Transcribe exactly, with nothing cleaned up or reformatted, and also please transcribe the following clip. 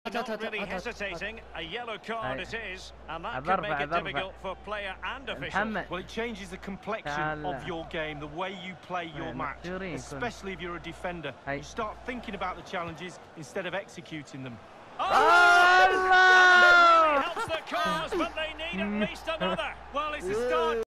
Not really hesitating. A yellow card it is, and that can make it difficult for player and official. Well, it changes the complexion of your game, the way you play your match, especially if you're a defender. You start thinking about the challenges instead of executing them. Oh! That really helps the cause, but they need at least another.